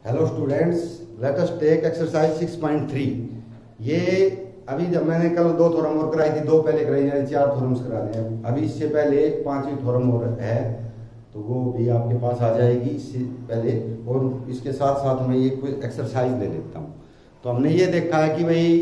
Hello students, let us take exercise 6.3। ये अभी जब मैंने कल 2 थ्योरम और कराई थी, 2 पहले कराई, यानी 4 थ्योरम्स करा रहे हैं। अभी इससे पहले एक 5वीं थ्योरम और है, तो वो भी आपके पास आ जाएगी इससे पहले। और इसके साथ साथ मैं ये कोई एक्सरसाइज ले लेता हूँ। तो हमने ये देखा है कि भाई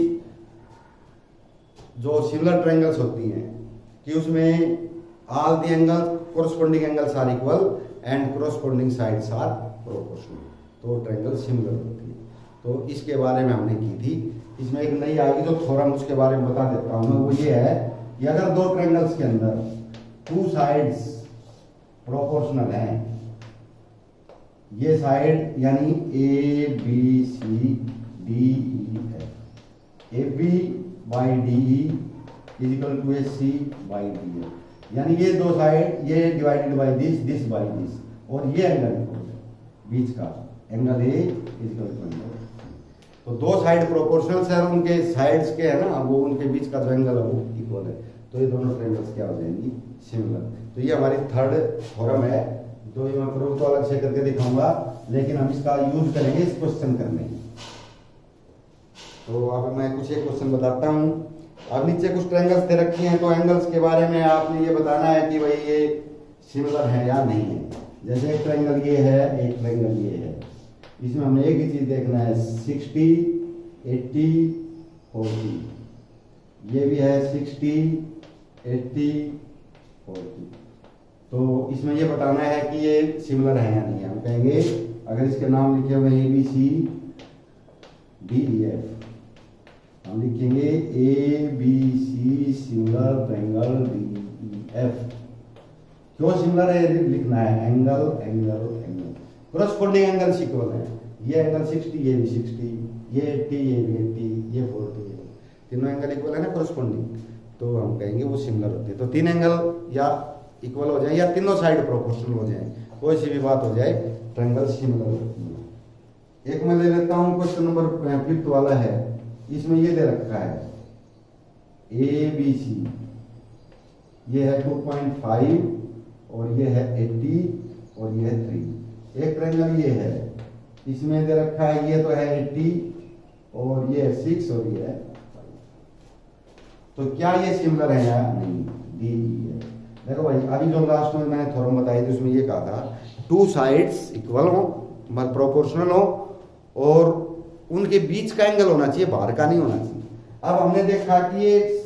जो सिमिलर ट्रायंगल्स होती हैं कि उसमें all the angle corresponding angles are equal and corresponding sides are proportional, तो ट्रायंगल सिमिलर होती है। तो इसके बारे में हमने की थी। इसमें एक नई आएगी जो थ्योरम, उसके बारे में बता देता हूँ मैं। वो ये है कि अगर 2 ट्रायंगल्स के अंदर 2 साइड्स प्रोपोर्शनल हैं, ये साइड यानी A B C D E F, A B by D E is equal to A C by D F, यानी ये 2 साइड, ये divided by this by this, और ये एंगल बीच का angle A is equal to angle. तो 2 side proportional है, उनके साइड्स के है ना, वो उनके बीच का जो एंगल है वो इक्वल है। तो ये दोनों ट्रायंगल्स क्या हो जाएंगी? सिमिलर। तो ये हमारी थर्ड थ्योरम है, जो मैं प्रूफ तो अलग से करके दिखाऊंगा, लेकिन हम इसका यूज करेंगे इस क्वेश्चन करने में। तो अब मैं कुछ एक क्वेश्चन बताता हूँ। अब नीचे कुछ ट्रायंगल्स दे रखी हैं, तो एंगल्स के बारे में आपने ये बताना है कि भाई ये सिमिलर है या नहीं है। जैसे एक ट्रायंगल ये है, एक ट्रायंगल ये है। इसमें हमें एक ही चीज देखना है, 60, 80, 40। ये भी है 60, 80, 40। तो इसमें ये बताना है कि ये सिमिलर है या नहीं है। हम कहेंगे अगर इसके नाम लिखे हुए A B C D E F, हम लिखेंगे A B C similar triangle D E F. क्यों सिमिलर है लिखना है? Angle angle angle corresponding angles equal है। ये एंगल 60, ये भी 60, ये 80, ये भी 80, ये 40, तीनों एंगल इक्वल है ना कोरस्पोंडिंग, तो हम कहेंगे वो सिमिलर होते हैं। तो 3 एंगल या इक्वल हो जाए या तीनों साइड प्रोपोर्शनल हो जाए, कोई सी भी बात हो जाए, ट्रायंगल सिमिलर होती है। एक मैं ले लेता हूँ, क्वेश्चन नंबर 5th वाला है। इसमें ये दे रखा है ए बी सी, ये है 2.5 और ये है 80 और ये है 3। एक ट्रायंगल ये है, इसमें दे रखा है ये तो है 80 और ये है 6 और ये है 5। तो क्या ये सिमिलर है या नहीं? डी है। देखो भाई, अभी जो लास्ट में मैंने थ्योरम बताई थी उसमें ये कहा था 2 साइड्स इक्वल हो, मतलब प्रोपोर्शनल हो, और उनके बीच का एंगल होना चाहिए, बाहर का नहीं होना चाहिए। अब हमने देखा कि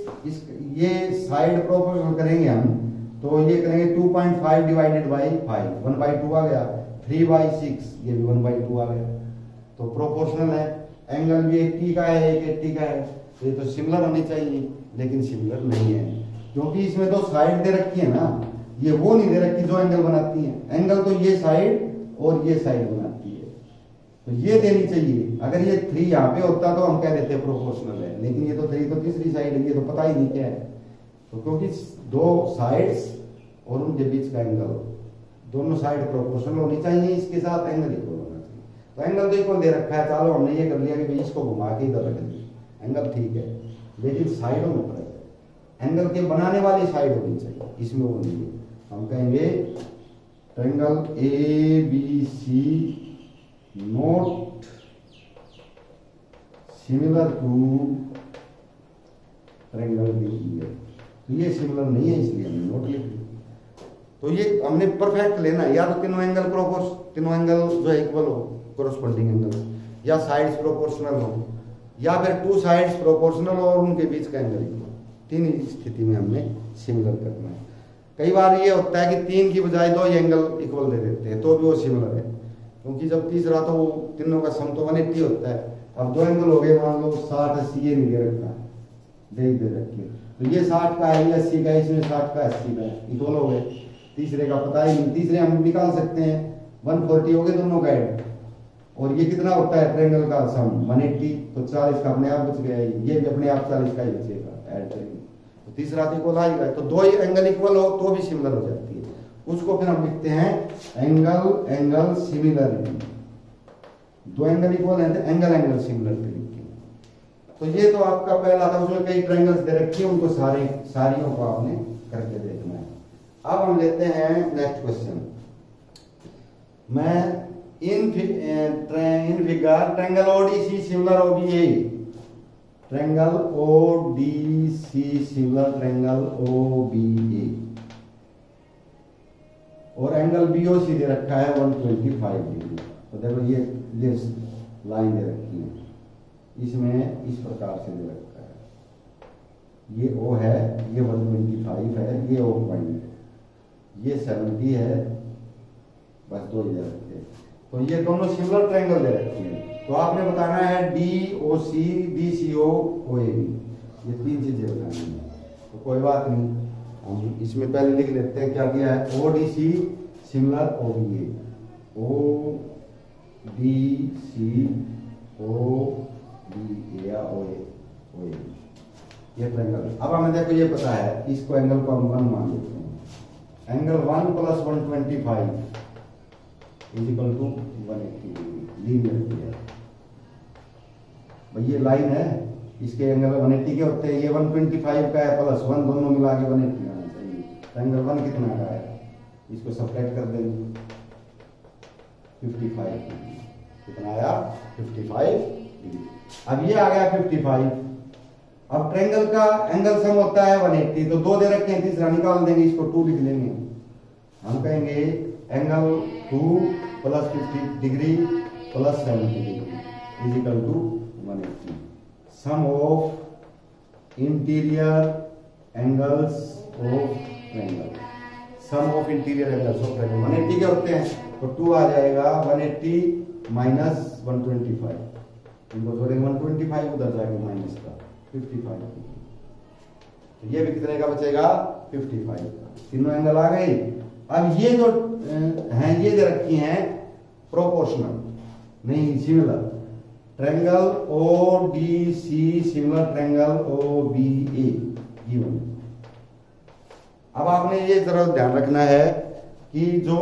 ये साइड प्रोपोर्शनल करेंगे हम, तो ये करेंगे 2.5 डिवाइडेड बाई 5, 1/2 आ गया। 3/6, ये भी 1/2 आ गया। तो प्रोपोर्शनल है। एंगल भी 80 का है, एक 80 का है, तो ये तो सिमिलर होनी चाहिए, लेकिन सिमिलर नहीं है, क्योंकि इसमें 2 साइड दे रखी है ना, ये वो नहीं दे रखी जो एंगल बनाती है। एंगल तो ये साइड और ये साइड बनाती है, तो ये देनी चाहिए। अगर ये 3 यहाँ पे होता तो हम कह देते प्रोपोर्शनल है, लेकिन ये तो 3 तो तीसरी साइड है, ये तो पता ही नहीं क्या है। तो क्योंकि 2 साइड्स और उनके बीच का एंगल, दोनों साइड प्रोपोर्शनल होनी चाहिए, इसके साथ एंगल इक्वल होना चाहिए। तो एंगल तो इक्वल दे रखा है, चलो हमने ये कर लिया कि भाई इसको घुमा के इधर रख दिया, एंगल ठीक है, लेकिन साइडों में फर्क है। एंगल के बनाने वाली साइड होनी चाहिए, इसमें वो नहीं है। हम कहेंगे triangle A B C not similar to triangle D E F. तो ये सिमिलर नहीं है, इसलिए हमने नोट लिख लिया। तो ये हमने परफेक्ट लेना है, या तो तीनों एंगल जो है इक्वल हो, कोरस्पोंडिंग एंगल, या साइड्स प्रोपोर्शनल हो, या फिर 2 साइड्स प्रोपोर्शनल हो और उनके बीच का एंगल इक्वल। 3 ही स्थिति में हमने सिमिलर करना है। कई बार ये होता है कि 3 की बजाय 2 एंगल इक्वल दे देते हैं, तो भी वो सिमिलर है, क्योंकि जब तीसरा तो वो तीनों का सम तो 180 होता है। अब 2 एंगल हो गए, मान लो 60, 80, ये नहीं दे रखा, दे रखिए, तो ये 60 का है, ये 80 का है, इसमें 60 का 80 का है, इक्वल हो गए। तीसरे का पता ही नहीं, तीसरे हम निकाल सकते हैं, 140 हो गए दोनों का ऐड, और ये कितना होता है ट्रायंगल का सम? 180, तो 40 का अपने आप बच गया, ये भी अपने आप 40 का ही बचेगा, ऐड करेंगे तो तीसरा तो इक्वल आएगा। तो 2 एंगल इक्वल हो तो भी सिमिलर हो जाती है। उसको फिर हम लिखते हैं angle angle similarity. 2 angle equal है तो एंगल एंगल सिमिलरिटी। तो ये तो आपका पहला था, उसमें कई ट्रायंगल्स दे रखी है, उनको सारियों को आपने करके देखना है। अब हम लेते हैं नेक्स्ट क्वेश्चन। मैं in figure triangle ODC similar OBA, triangle ODC similar triangle OBA, और एंगल BOC दे रखा है 125 डिग्री। तो देखो ये लाइन दे रखी है, इसमें इस प्रकार से दे रखा है, ये O है, ये 125 है, ये O पॉइंट है, ये 70 है, बस दो ही दे रखे हैं। तो ये दोनों सिमिलर ट्रायंगल दे रखे हैं। तो आपने बताना है DOC, DCO, OAB, ये तीन चीजें बतानी है। तो कोई बात नहीं, हम इसमें पहले लिख लेते हैं क्या दिया है, ODC similar OBA, ODC OBA या OAB, ये ट्रायंगल। अब हमें देखो ये पता है, इसको एंगल को हम 1 मान लेते हैं। Angle 1 + 125 equal to 180 degree, linear किया भाई। ये लाइन है, इसके एंगल 180 के होते हैं, ये 125 का है प्लस 1, दोनों मिला के 180 आना चाहिए। एंगल 1 कितना का है, इसको सब्ट्रैक्ट कर देंगे, 55 डिग्री। कितना आया, 55 डिग्री। अब ये आ गया 55। अब ट्रायंगल का एंगल सम होता है 180, तो 2 दे रखे हैं, तीसरा निकाल देंगे, इसको 2 लिख लेंगे। हम कहेंगे angle 2 + 50 degree + 70 degree is equal to 180। Sum of interior angles of triangle, sum of interior angles of triangle 180 के होते हैं, तो 2 आ जाएगा, 180 - 125, इनको जोड़ेंगे 125, उधर जाएगा माइनस का 55। तो ये भी कितने का बचेगा, 55 का। तीनों एंगल आ गए। अब ये जो हैं ये दे रखी हैं प्रोपोर्शनल, नहीं similar. Triangle ODC similar triangle OBA given. अब आपने ये जरा ध्यान रखना है कि जो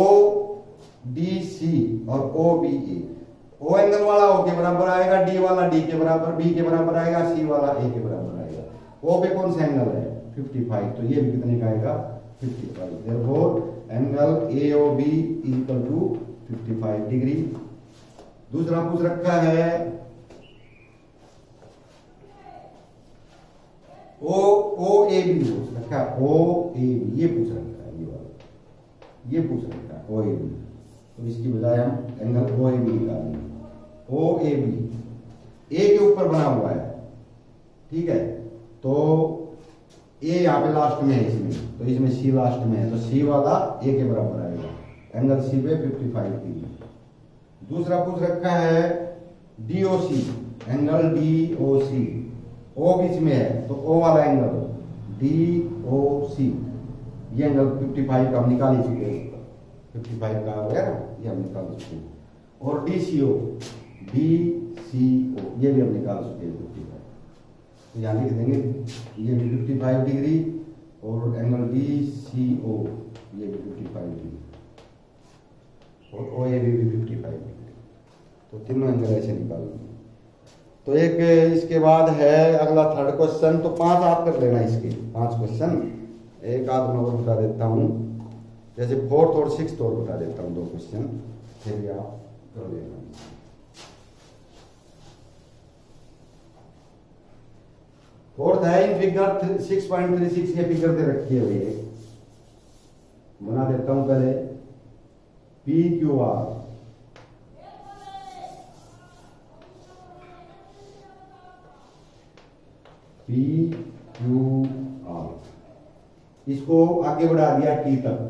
ODC और OBA, O एंगल वाला O के बराबर आएगा, D वाला D के बराबर, B के बराबर आएगा, C वाला A के बराबर आएगा। O पे कौन सा एंगल है, 55, तो ये भी कितने का आएगा, 55। therefore angle AOB equal to 55 degree. दूसरा पूछ रखा है OAB, पूछ रखा है OAB, ये पूछ रखा है, ये वाला ये पूछ रखा है OAB। तो इसकी बजाय हम एंगल OAB निकालेंगे। OAB A के ऊपर बना हुआ है, ठीक है, तो A यहाँ पे लास्ट में है इसमें, तो इसमें C लास्ट में है, तो C वाला A के बराबर आएगा, एंगल C पे 55 डिग्री। दूसरा पूछ रखा है DOC, एंगल DOC, O बीच में है, तो O वाला एंगल DOC, ये एंगल 55 का हम निकाल ही चुके हैं, 55 का हो गया ना, ये हम निकाल चुके हैं। और DCO, ये भी हम निकाल चुके हैं 55। तो यहाँ लिख देंगे ये भी 55 डिग्री, और एंगल DCO ये भी 55 डिग्री, और OAB भी 55 डिग्री। तो तीनों एंगल ऐसे निकाल लेंगे। तो एक इसके बाद है अगला थर्ड क्वेश्चन। तो 5 आप कर लेना, इसके 5 क्वेश्चन, एक आध मैं और बता देता हूँ, जैसे 4th और 6th और बता देता हूँ 2 क्वेश्चन, फिर भी आप कर लेना। फोर्थ है इन फिगर 6.36, ये फिगर दे रखी है भैया, बना देता हूं पहले। PQR इसको आगे बढ़ा दिया T तक,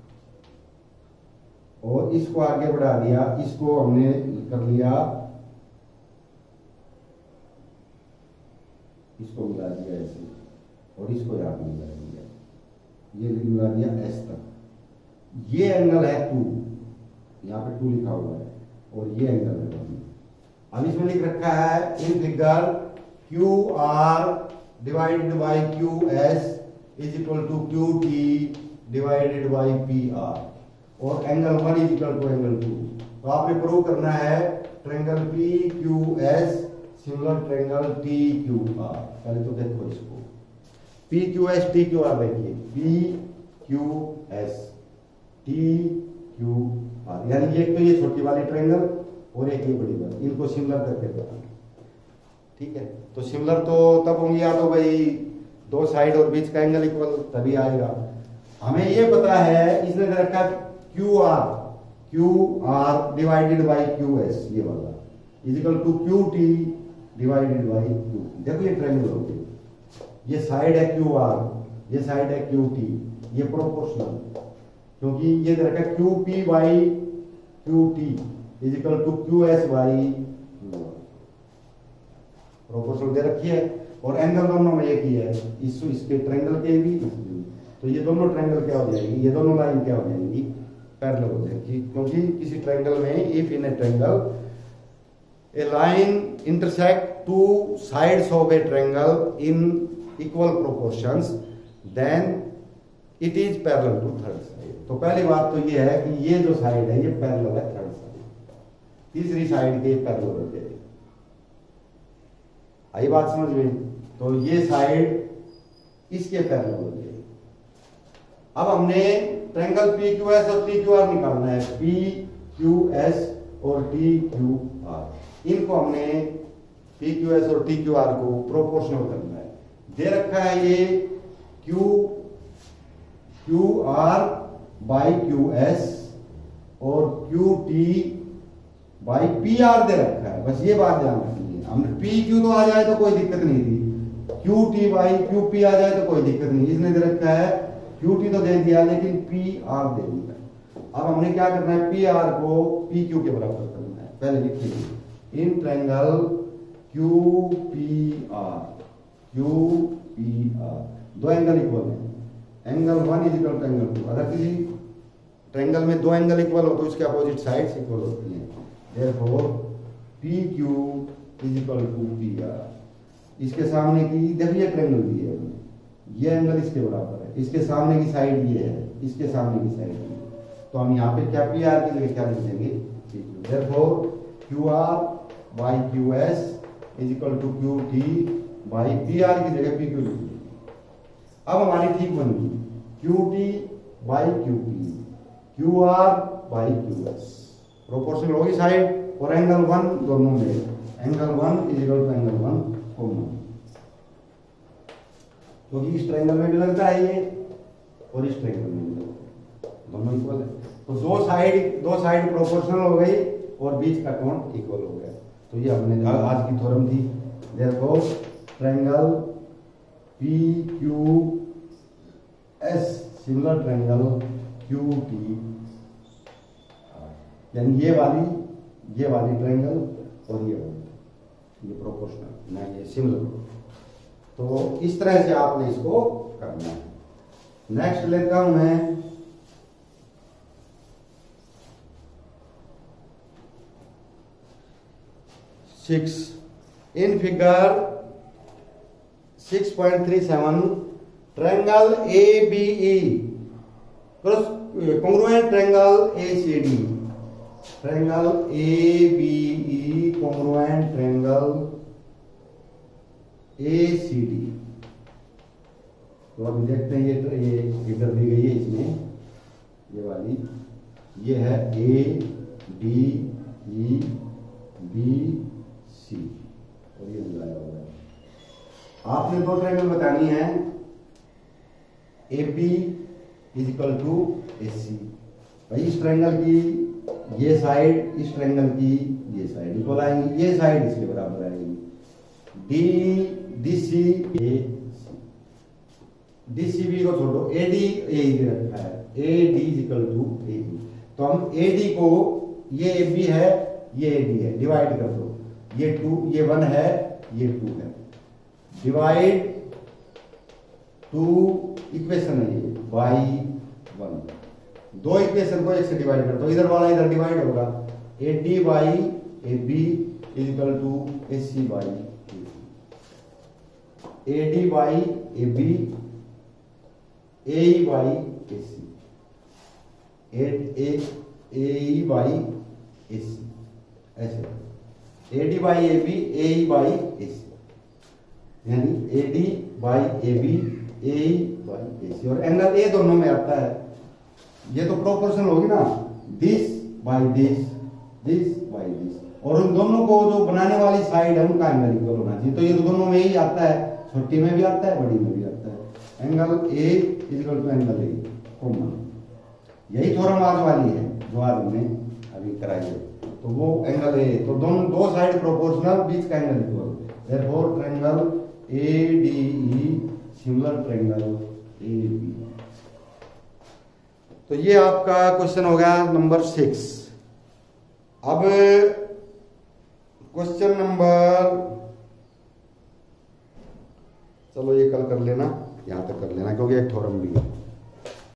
और इसको आगे बढ़ा दिया, इसको हमने कर लिया, इसको मिला दिया ऐसे, और इसको यहां पे मिला दिया, ये मिला दिया S तक। ये एंगल है 2, यहाँ पे 2 लिखा हुआ है, और ये एंगल है 1। अब इसमें लिख रखा है in figure QR divided by QS is equal to QT divided by PR, और angle 1 is equal to angle 2। तो आपने प्रूव करना है triangle PQS similar triangle TQR। पहले तो देखो इसको, PQS TQR देखिए, PQS TQR आर, यानी एक तो ये छोटी वाली ट्रायंगल और एक ये बड़ी वाली, इनको सिमिलर करके बताना। ठीक है, तो सिमिलर तो तब होंगे या तो भाई दो साइड और बीच का एंगल इक्वल, तभी आएगा। हमें ये पता है, इसने दे रखा Q R divided by Q S, ये वाला is equal to Q T divided by Q. देखो ये ट्रायंगल हो गई, ये साइड है क्यू आर, ये साइड है क्यू टी, ये प्रोपोर्शनल, क्योंकि ये दे रखा Q P by Q T is equal to Q S by Q R, proportional दे रखी है। और एंगल दोनों में एक ही है, इसके ट्रायंगल के भी, तो ये दोनों ट्रायंगल क्या हो जाएंगी, ये दोनों लाइन क्या हो जाएंगी, पैरेलल हो जाएंगी। क्योंकि किसी ट्रायंगल में if in a triangle a line intersect two sides of a triangle in equal proportions then it is parallel to third side. तो पहली बात तो ये है कि ये जो साइड है ये पैरेलल है थर्ड साइड, तीसरी साइड के पैरेलल होते हैं। आई बात समझ में? तो ये साइड इसके पैरेलल हो जाएगी। अब हमने ट्रायंगल पी क्यू एस और टी क्यू आर निकालना है, पी क्यू एस और टी क्यू आर, इनको हमने पी क्यू एस और टी क्यू आर को प्रोपोर्शनल करना है। दे रखा है ये Q R by Q S और Q T by P R दे रखा है, बस ये बात ध्यान रखनी है। हमने पी क्यू तो आ जाए तो कोई दिक्कत नहीं थी, Q T by Q P आ जाए तो कोई दिक्कत नहीं। इसने दे रखा है क्यू टी तो दे दिया, लेकिन पी आर दे दिया। अब हमने क्या करना है, पी आर को पी क्यू के बराबर करना है। पहले लिखिए in triangle Q P R, दो एंगल इक्वल है, angle 1 is equal to angle 2। अगर किसी ट्रायंगल में दो एंगल इक्वल हो तो इसके अपोजिट साइड्स इक्वल होती हैं। Therefore P Q is equal to P R. इसके सामने की, देखिए ट्रायंगल दी है, ये एंगल इसके बराबर है, इसके सामने की साइड ये है, इसके सामने की साइड ये, तो हम यहाँ पे क्या पी आर की जगह क्या लिख देंगे, therefore Q R by Q S is equal to Q T by P R की जगह पी क्यू लिख देंगे। अब हमारी ठीक बन गई Q T by Q P, Q R by Q S, proportional होगी साइड, और एंगल 1 दोनों में, angle 1 is equal to angle 1 common, क्योंकि इस ट्रायंगल में भी लगता है ये और इस ट्रायंगल में भी लगता है, दोनों इक्वल है। तो दो साइड प्रोपोर्शनल हो गई और बीच का कोण इक्वल हो गया। तो ये हमने आज की थ्योरम थी। Therefore triangle P Q S similar triangle Q T, यानी ये वाली ट्रायंगल और ये प्रोपोर्शनल, ना ये सिमिलर। तो इस तरह से आपने इसको करना है। नेक्स्ट लेता हूं मैं in figure 6.37 triangle ABE congruent triangle ACD, triangle ABE congruent triangle ACD। तो अब देखते हैं ये फिगर दी गई है, इसमें ये वाली, ये है ADEBC और ये लगाया हुआ है। आपने दो ट्रायंगल बतानी है, AB is equal to AC। भाई इस ट्रायंगल की ये साइड, इस ट्रायंगल की ये साइड इक्वल आएंगी, ये साइड इसके बराबर आएगी। DCB को छोड़ो, AD दे रखा है, AD is equal to AB। तो हम AD को, ये AB है, ये AD है, डिवाइड कर दो, ये 2, ये 1 है, ये 2 है, डिवाइड 2 इक्वेशन है ये बाई 1, दो इक्वेशन को एक से डिवाइड कर दो, इधर वाला इधर डिवाइड होगा, AD by AB is equal to AC by AD by AB AE by AC, AE by AC, ऐसे AD by AB AE by AC, यानी AD by AB AE by AC। और angle A दोनों में आता है, ये तो proportional होगी ना, this by this by this, और उन दोनों को जो बनाने वाली साइड है उनका एंगल इक्वल होना चाहिए। तो ये दोनों में ही आता है, छोटी में भी आता है, बड़ी में भी आता है। Angle A equal to angle A common, यही थ्योरम आज वाली है जो आज हमने अभी कराई है। तो वो एंगल ए, तो दोनों दो साइड प्रोपोर्शनल, बीच का angle equal, therefore triangle ADE similar triangle AB। तो ये आपका क्वेश्चन हो गया नंबर 6। अब क्वेश्चन नंबर, चलो ये कल कर लेना, यहां तक कर लेना क्योंकि एक थ्योरम भी है।